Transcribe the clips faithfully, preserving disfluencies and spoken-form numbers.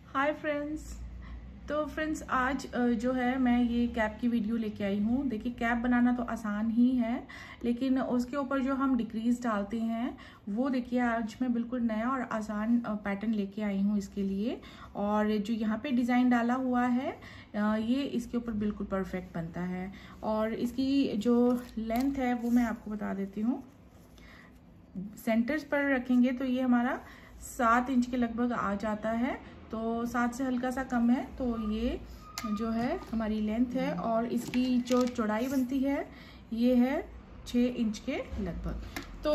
Hi friends. तो friends आज जो है मैं ये कैप की वीडियो लेके आई हूँ। देखिए कैप बनाना तो आसान ही है, लेकिन उसके ऊपर जो हम डिक्रीज डालते हैं वो देखिए आज मैं बिल्कुल नया और आसान पैटर्न लेके आई हूँ इसके लिए। और जो यहाँ पे डिज़ाइन डाला हुआ है ये इसके ऊपर बिल्कुल परफेक्ट बनता है। और इसकी जो लेंथ है वो मैं आपको बता देती हूँ। सेंटर्स पर रखेंगे तो ये हमारा सात इंच के लगभग आ जाता है, तो सात से हल्का सा कम है। तो ये जो है हमारी लेंथ है और इसकी जो चौड़ाई बनती है ये है छः इंच के लगभग। तो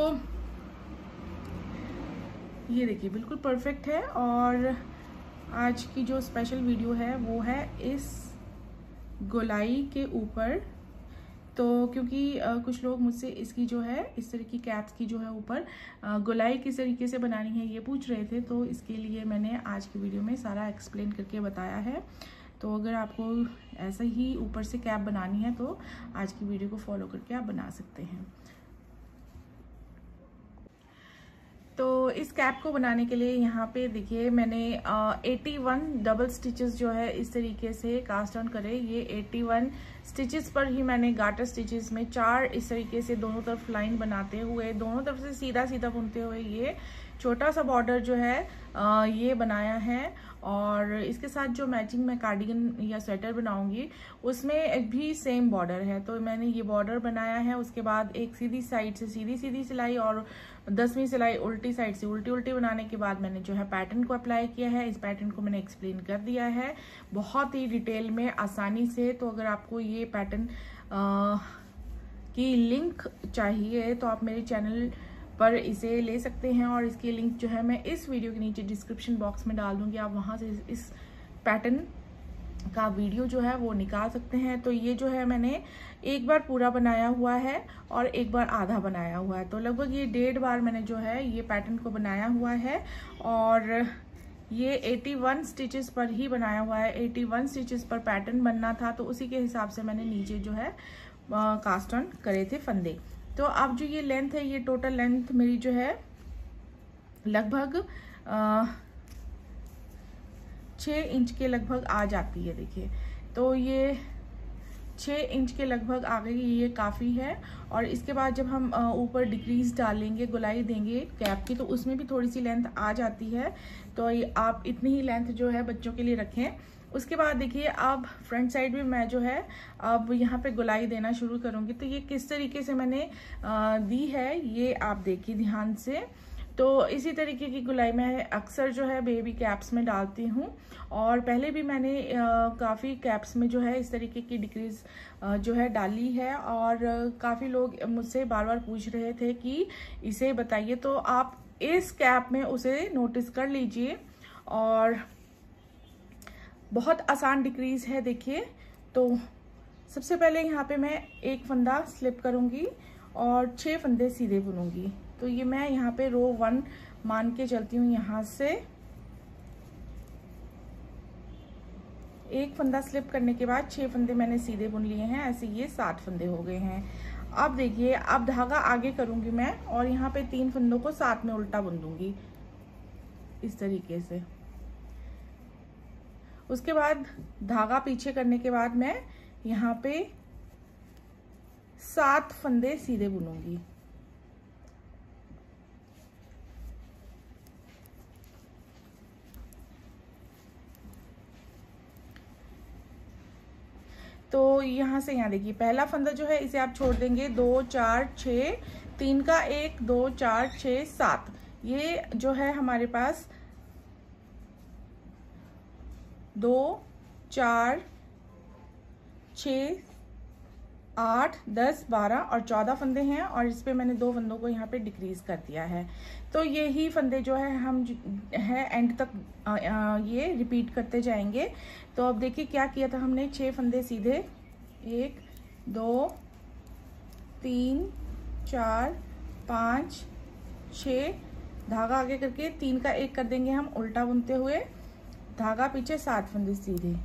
ये देखिए बिल्कुल परफेक्ट है। और आज की जो स्पेशल वीडियो है वो है इस गोलाई के ऊपर। तो क्योंकि आ, कुछ लोग मुझसे इसकी जो है इस तरह की कैप्स की जो है ऊपर गोलाई किस तरीके से बनानी है ये पूछ रहे थे, तो इसके लिए मैंने आज की वीडियो में सारा एक्सप्लेन करके बताया है। तो अगर आपको ऐसा ही ऊपर से कैप बनानी है तो आज की वीडियो को फॉलो करके आप बना सकते हैं। तो इस कैप को बनाने के लिए यहाँ पे देखिए मैंने इक्यासी डबल स्टिचेस जो है इस तरीके से कास्ट ऑन करे। ये इक्यासी स्टिचेस पर ही मैंने गाटर स्टिचेस में चार इस तरीके से दोनों तरफ लाइन बनाते हुए दोनों तरफ से सीधा सीधा बुनते हुए ये छोटा सा बॉर्डर जो है आ, ये बनाया है। और इसके साथ जो मैचिंग मैं कार्डिगन या स्वेटर बनाऊंगी उसमें भी सेम बॉर्डर है, तो मैंने ये बॉर्डर बनाया है। उसके बाद एक सीधी साइड से सीधी सीधी सिलाई और दसवीं सिलाई उल्टी साइड से उल्टी उल्टी बनाने के बाद मैंने जो है पैटर्न को अप्लाई किया है। इस पैटर्न को मैंने एक्सप्लेन कर दिया है बहुत ही डिटेल में आसानी से। तो अगर आपको ये पैटर्न की लिंक चाहिए तो आप मेरे चैनल पर इसे ले सकते हैं, और इसकी लिंक जो है मैं इस वीडियो के नीचे डिस्क्रिप्शन बॉक्स में डाल दूंगी। आप वहां से इस पैटर्न का वीडियो जो है वो निकाल सकते हैं। तो ये जो है मैंने एक बार पूरा बनाया हुआ है और एक बार आधा बनाया हुआ है, तो लगभग ये डेढ़ बार मैंने जो है ये पैटर्न को बनाया हुआ है। और ये इक्यासी स्टिचेस पर ही बनाया हुआ है। इक्यासी स्टिचेस पर पैटर्न बनना था तो उसी के हिसाब से मैंने नीचे जो है कास्ट ऑन करे थे फंदे। तो अब जो ये लेंथ है ये टोटल लेंथ मेरी जो है लगभग छः इंच के लगभग आ जाती है। देखिए तो ये छः इंच के लगभग आ गई, ये काफ़ी है। और इसके बाद जब हम ऊपर डिक्रीज डालेंगे गोलाई देंगे कैप की तो उसमें भी थोड़ी सी लेंथ आ जाती है। तो आप इतनी ही लेंथ जो है बच्चों के लिए रखें। उसके बाद देखिए अब फ्रंट साइड भी मैं जो है अब यहाँ पे गोलाई देना शुरू करूँगी। तो ये किस तरीके से मैंने दी है ये आप देखिए ध्यान से। तो इसी तरीके की गोलाई मैं अक्सर जो है बेबी कैप्स में डालती हूँ, और पहले भी मैंने काफ़ी कैप्स में जो है इस तरीके की डिक्रीज जो है डाली है। और काफ़ी लोग मुझसे बार बार पूछ रहे थे कि इसे बताइए, तो आप इस कैप में उसे नोटिस कर लीजिए। और बहुत आसान डिक्रीज है देखिए। तो सबसे पहले यहाँ पे मैं एक फंदा स्लिप करूँगी और छः फंदे सीधे बुनूंगी। तो ये मैं यहाँ पे रो वन मान के चलती हूँ। यहाँ से एक फंदा स्लिप करने के बाद छः फंदे मैंने सीधे बुन लिए हैं। ऐसे ये सात फंदे हो गए हैं। अब देखिए अब धागा आगे करूँगी मैं और यहाँ पे तीन फंदों को साथ में उल्टा बुन दूंगी इस तरीके से। उसके बाद धागा पीछे करने के बाद मैं यहाँ पे सात फंदे सीधे बुनूंगी। तो यहाँ से यहाँ देखिए पहला फंदा जो है इसे आप छोड़ देंगे। दो चार छ, तीन का एक, दो चार छ सात, ये जो है हमारे पास दो चार छ आठ दस बारह और चौदह फंदे हैं, और इस पे मैंने दो फंदों को यहाँ पे डिक्रीज कर दिया है। तो यही फंदे जो है हम है एंड तक आ, आ, ये रिपीट करते जाएंगे। तो अब देखिए क्या किया था हमने, छह फंदे सीधे, एक दो तीन चार पाँच छः, धागा आगे करके तीन का एक कर देंगे हम उल्टा बुनते हुए, धागा पीछे, सात फंदे सीधे।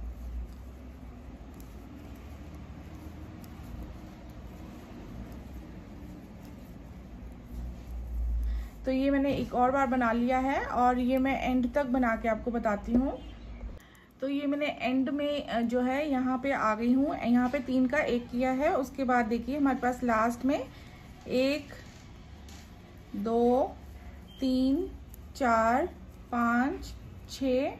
तो ये मैंने एक और बार बना लिया है और ये मैं एंड तक बना के आपको बताती हूँ। तो ये मैंने एंड में जो है यहाँ पे आ गई हूँ। यहाँ पे तीन का एक किया है, उसके बाद देखिए हमारे पास लास्ट में एक, दो, तीन, चार, पाँच, छ,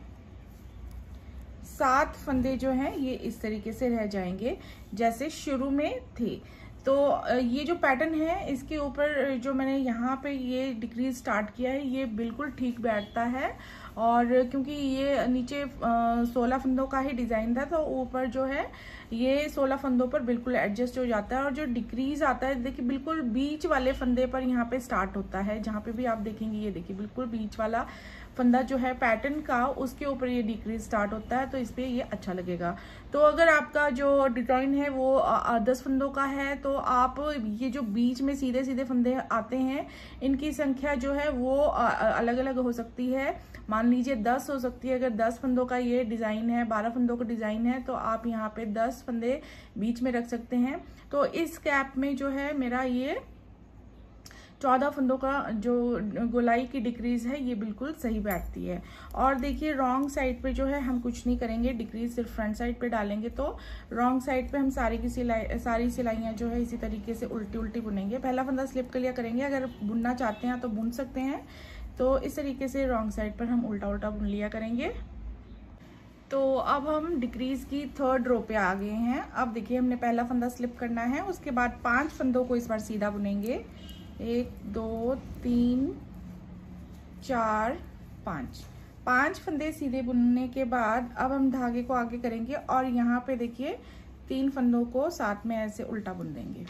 सात फंदे जो हैं ये इस तरीके से रह जाएंगे जैसे शुरू में थे। तो ये जो पैटर्न है इसके ऊपर जो मैंने यहाँ पे ये डिक्रीज स्टार्ट किया है ये बिल्कुल ठीक बैठता है। और क्योंकि ये नीचे सोलह फंदों का ही डिज़ाइन था तो ऊपर जो है ये सोलह फंदों पर बिल्कुल एडजस्ट हो जाता है। और जो डिक्रीज आता है देखिए बिल्कुल बीच वाले फंदे पर यहाँ पे स्टार्ट होता है। जहाँ पे भी आप देखेंगे ये देखिए बिल्कुल बीच वाला फंदा जो है पैटर्न का उसके ऊपर ये डिक्रीज स्टार्ट होता है, तो इस पे ये अच्छा लगेगा। तो अगर आपका जो डिजाइन है वो दस फंदों का है तो आप ये जो बीच में सीधे सीधे फंदे आते हैं इनकी संख्या जो है वो अलग अलग हो सकती है। मान लीजिए दस हो सकती है। अगर दस फंदों का ये डिजाइन है, बारह फंदों का डिजाइन है तो आप यहाँ पे दस फंदे बीच में रख सकते हैं। तो इस कैप में जो है मेरा ये चौदह फंदों का जो गोलाई की डिक्रीज है ये बिल्कुल सही बैठती है। और देखिए रॉन्ग साइड पे जो है हम कुछ नहीं करेंगे, डिक्रीज सिर्फ फ्रंट साइड पे डालेंगे। तो रॉन्ग साइड पे हम सारी की सिलाई सारी सिलाइयाँ जो है इसी तरीके से उल्टी उल्टी बुनेंगे। पहला फंदा स्लिप क्लियर करेंगे, अगर बुनना चाहते हैं तो बुन सकते हैं। तो इस तरीके से रॉन्ग साइड पर हम उल्टा उल्टा बुन लिया करेंगे। तो अब हम डिक्रीज की थर्ड रो पे आ गए हैं। अब देखिए हमने पहला फंदा स्लिप करना है, उसके बाद पांच फंदों को इस बार सीधा बुनेंगे। एक, दो, तीन, चार, पाँच पांच फंदे सीधे बुनने के बाद अब हम धागे को आगे करेंगे और यहाँ पे देखिए तीन फंदों को साथ में ऐसे उल्टा बुन देंगे।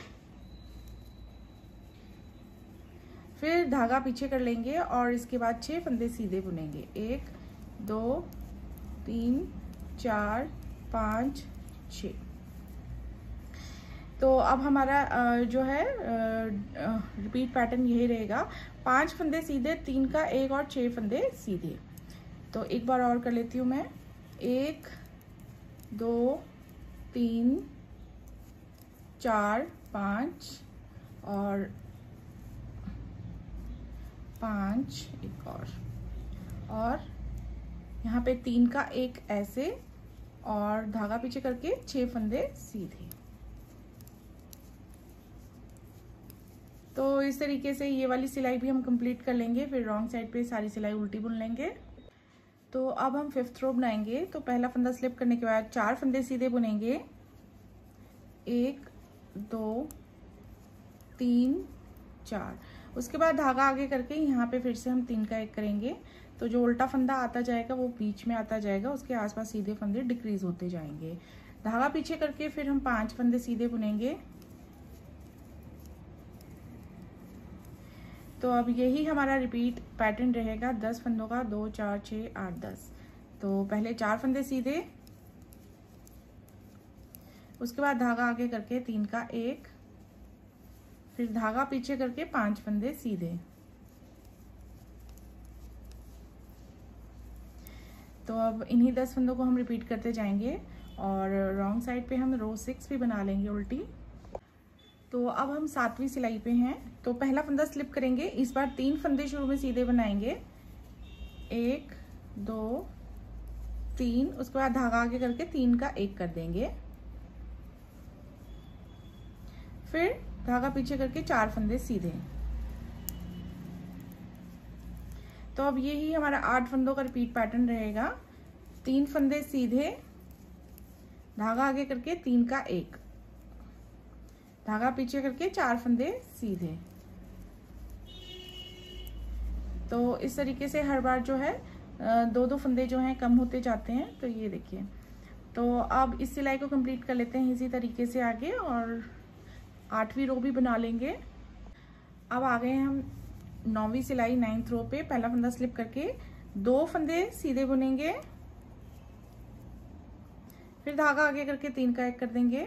फिर धागा पीछे कर लेंगे और इसके बाद छह फंदे सीधे बुनेंगे। एक, दो, तीन, चार, पाँच, छः। तो अब हमारा जो है रिपीट पैटर्न यही रहेगा, पांच फंदे सीधे, तीन का एक और छह फंदे सीधे। तो एक बार और कर लेती हूँ मैं। एक, दो, तीन, चार, पाँच और पाँच, एक और और यहाँ पे तीन का एक ऐसे और धागा पीछे करके छह फंदे सीधे। तो इस तरीके से ये वाली सिलाई भी हम कंप्लीट कर लेंगे। फिर रॉन्ग साइड पे सारी सिलाई उल्टी बुन लेंगे। तो अब हम फिफ्थ रो बनाएंगे। तो पहला फंदा स्लिप करने के बाद चार फंदे सीधे बुनेंगे। एक, दो, तीन, चार। उसके बाद धागा आगे करके यहाँ पे फिर से हम तीन का एक करेंगे। तो जो उल्टा फंदा आता जाएगा वो बीच में आता जाएगा, उसके आसपास सीधे फंदे डिक्रीज होते जाएंगे। धागा पीछे करके फिर हम पांच फंदे सीधे बुनेंगे। तो अब यही हमारा रिपीट पैटर्न रहेगा दस फंदों का, दो, चार, छः, आठ, दस। तो पहले चार फंदे सीधे, उसके बाद धागा आगे करके तीन का एक, फिर धागा पीछे करके पांच फंदे सीधे। तो अब इन्हीं दस फंदों को हम रिपीट करते जाएंगे और रॉन्ग साइड पे हम रो सिक्स भी बना लेंगे उल्टी। तो अब हम सातवीं सिलाई पे हैं। तो पहला फंदा स्लिप करेंगे, इस बार तीन फंदे शुरू में सीधे बनाएंगे। एक, दो, तीन। उसके बाद धागा आगे करके तीन का एक कर देंगे। फिर धागा पीछे करके चार फंदे सीधे। तो अब यही हमारा आठ फंदों का रिपीट पैटर्न रहेगा। तीन फंदे सीधे, धागा आगे करके तीन का एक, धागा पीछे करके चार फंदे सीधे। तो इस तरीके से हर बार जो है दो दो फंदे जो हैं कम होते जाते हैं। तो ये देखिए। तो अब इस सिलाई को कंप्लीट कर लेते हैं इसी तरीके से आगे और आठवीं रो भी बना लेंगे। अब आ गए हम नौवीं सिलाई नाइन्थ रो पे। पहला फंदा स्लिप करके दो फंदे सीधे बुनेंगे, फिर धागा आगे करके तीन का एक कर देंगे,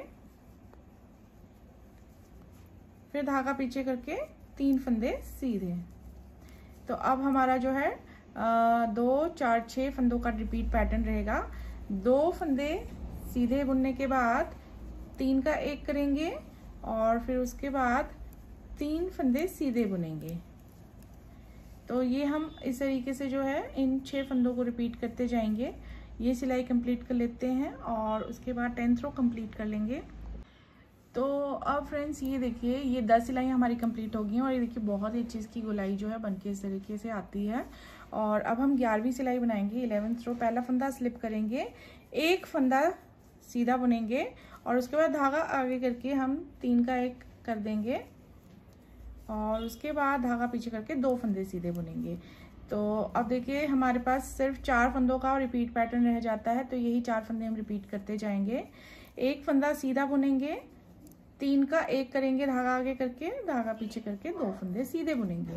फिर धागा पीछे करके तीन फंदे सीधे। तो अब हमारा जो है आ, दो, चार, छः फंदों का रिपीट पैटर्न रहेगा। दो फंदे सीधे बुनने के बाद तीन का एक करेंगे और फिर उसके बाद तीन फंदे सीधे बुनेंगे। तो ये हम इस तरीके से जो है इन छह फंदों को रिपीट करते जाएंगे। ये सिलाई कंप्लीट कर लेते हैं और उसके बाद टेंथ रो कंप्लीट कर लेंगे। तो अब फ्रेंड्स ये देखिए, ये दस सिलाई हमारी कंप्लीट हो गई हैं और ये देखिए बहुत ही अच्छी इसकी गोलाई जो है बनके इस तरीके से आती है। और अब हम ग्यारहवीं सिलाई बनाएंगे, इलेवेंथ रो। पहला फंदा स्लिप करेंगे, एक फंदा सीधा बुनेंगे और उसके बाद धागा आगे करके हम तीन का एक कर देंगे और उसके बाद धागा पीछे करके दो फंदे सीधे बुनेंगे। तो अब देखिए हमारे पास सिर्फ चार फंदों का रिपीट पैटर्न रह जाता है, तो यही चार फंदे हम रिपीट करते जाएंगे। एक फंदा सीधा बुनेंगे, तीन का एक करेंगे धागा आगे करके, धागा पीछे करके दो फंदे सीधे बुनेंगे।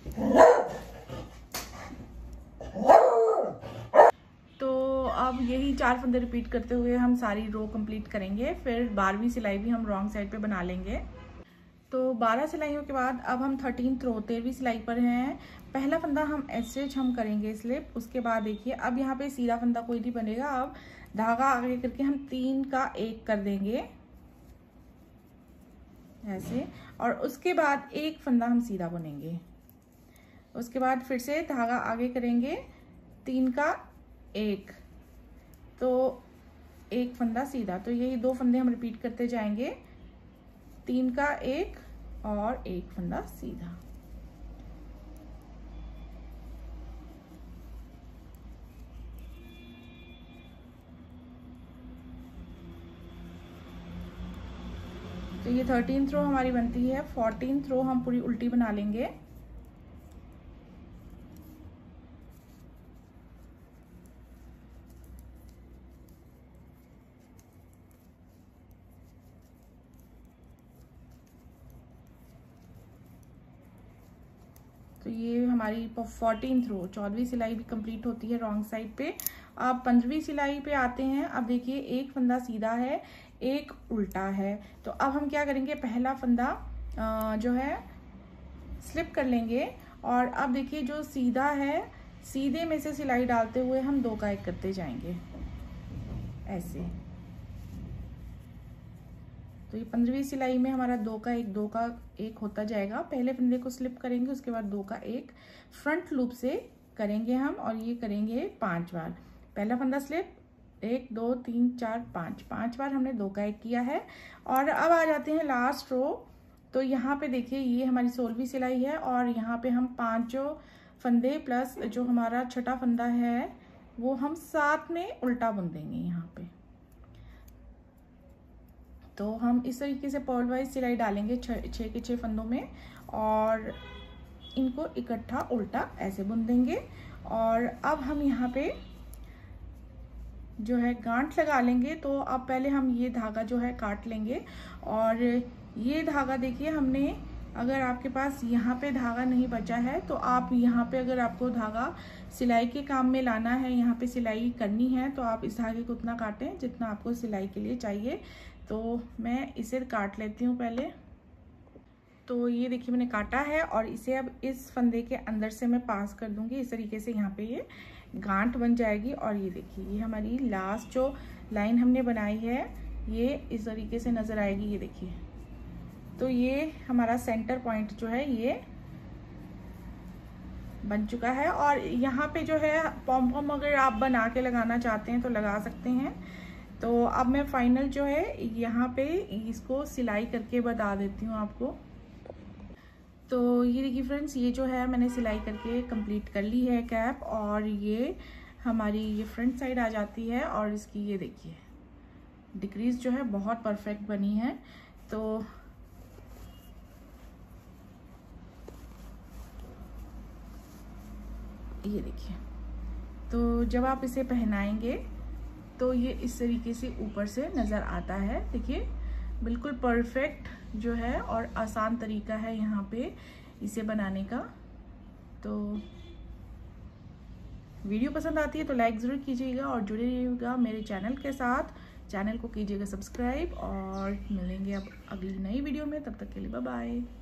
तो अब यही चार फंदे रिपीट करते हुए हम सारी रो कंप्लीट करेंगे। फिर बारहवीं सिलाई भी हम रॉन्ग साइड पे बना लेंगे। तो बारह सिलाइयों के बाद अब हम थर्टीन रो तेरहवीं सिलाई पर हैं। पहला फंदा हम ऐसे हम करेंगे स्लिप। उसके बाद देखिए अब यहाँ पे सीधा फंदा कोई नहीं बनेगा, अब धागा आगे करके हम तीन का एक कर देंगे ऐसे, और उसके बाद एक फंदा हम सीधा बुनेंगे। उसके बाद फिर से धागा आगे करेंगे, तीन का एक, तो एक फंदा सीधा। तो यही दो फंदे हम रिपीट करते जाएंगे, तीन का एक और एक फंदा सीधा। तो ये थर्टीन्थ रो हमारी बनती है। फोर्टीन्थ रो हम पूरी उल्टी बना लेंगे। तो ये हमारी फोर्टीन्थ रो चौदहवीं सिलाई भी कंप्लीट होती है रॉन्ग साइड पे। अब पंद्रहवीं सिलाई पे आते हैं। अब देखिए एक फंदा सीधा है, एक उल्टा है। तो अब हम क्या करेंगे, पहला फंदा जो है स्लिप कर लेंगे और अब देखिए जो सीधा है, सीधे में से सिलाई डालते हुए हम दो का एक करते जाएंगे ऐसे। तो ये पंद्रहवीं सिलाई में हमारा दो का एक दो का एक होता जाएगा। पहले फंदे को स्लिप करेंगे, उसके बाद दो का एक फ्रंट लूप से करेंगे हम और ये करेंगे पांच बार। पहला फंदा स्लिप, एक दो तीन चार पाँच, पांच बार हमने दो का एक किया है। और अब आ जाते हैं लास्ट रो। तो यहाँ पे देखिए ये हमारी सोलहवीं सिलाई है और यहाँ पे हम पांचों फंदे प्लस जो हमारा छठा फंदा है वो हम साथ में उल्टा बुन देंगे यहाँ पे। तो हम इस तरीके से पर्ल वाइज सिलाई डालेंगे छः के छः फंदों में और इनको इकट्ठा उल्टा ऐसे बुन देंगे। और अब हम यहाँ पे जो है गांठ लगा लेंगे। तो अब पहले हम ये धागा जो है काट लेंगे और ये धागा देखिए हमने, अगर आपके पास यहाँ पे धागा नहीं बचा है तो आप यहाँ पे, अगर आपको धागा सिलाई के काम में लाना है, यहाँ पे सिलाई करनी है, तो आप इस धागे को उतना काटें जितना आपको सिलाई के लिए चाहिए। तो मैं इसे काट लेती हूँ पहले। तो ये देखिए मैंने काटा है और इसे अब इस फंदे के अंदर से मैं पास कर दूंगी। इस तरीके से यहाँ पे ये गांठ बन जाएगी और ये देखिए ये हमारी लास्ट जो लाइन हमने बनाई है ये इस तरीके से नजर आएगी। ये देखिए, तो ये हमारा सेंटर पॉइंट जो है ये बन चुका है। और यहाँ पे जो है पॉम पॉम अगर आप बना के लगाना चाहते हैं तो लगा सकते हैं। तो अब मैं फाइनल जो है यहाँ पे इसको सिलाई करके बता देती हूँ आपको। तो ये देखिए फ्रेंड्स, ये जो है मैंने सिलाई करके कंप्लीट कर ली है कैप और ये हमारी ये फ्रंट साइड आ जाती है और इसकी ये देखिए डिक्रीज जो है बहुत परफेक्ट बनी है। तो ये देखिए, तो जब आप इसे पहनाएंगे तो ये इस तरीके से ऊपर से नज़र आता है। देखिए बिल्कुल परफेक्ट जो है और आसान तरीका है यहाँ पे इसे बनाने का। तो वीडियो पसंद आती है तो लाइक ज़रूर कीजिएगा और जुड़े रहिएगा मेरे चैनल के साथ। चैनल को कीजिएगा सब्सक्राइब और मिलेंगे अब अगली नई वीडियो में। तब तक के लिए बाय बाय।